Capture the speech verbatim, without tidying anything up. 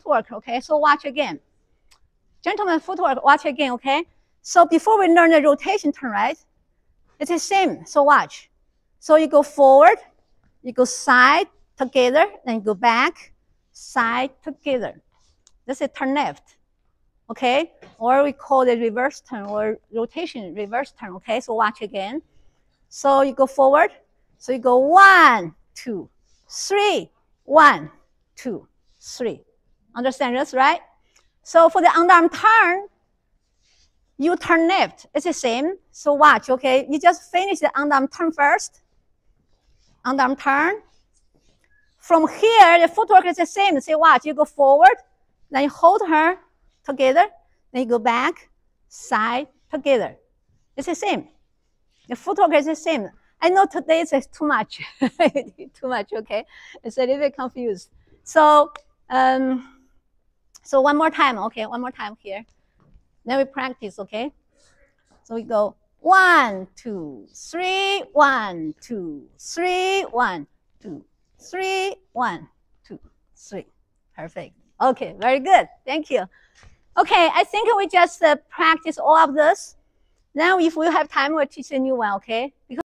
footwork, okay? So watch again. Gentlemen, footwork, watch again, okay? So before we learn the rotation turn, right? It's the same, so watch. So you go forward, you go side together, then you go back, side together. This is turn left, okay? Or we call it reverse turn or rotation reverse turn, okay? So watch again. So you go forward, so you go one, two, three, one, two, three. Understand this, right? So for the underarm turn, you turn left. It's the same. So watch, okay? You just finish the underarm turn first. Underarm turn. From here, the footwork is the same. Say watch, you go forward, then you hold her together, then you go back, side, together. It's the same. The footwork is the same. I know today it's too much, too much, okay? It's a little bit confused. So, um, so one more time, okay? One more time here. Then we practice, okay? So we go one, two, three, one, two, three, one, two, three, one, two, three. Perfect. Okay, very good. Thank you. Okay, I think we just uh, practice all of this. Now, if we have time, we'll teach a new one, okay? Because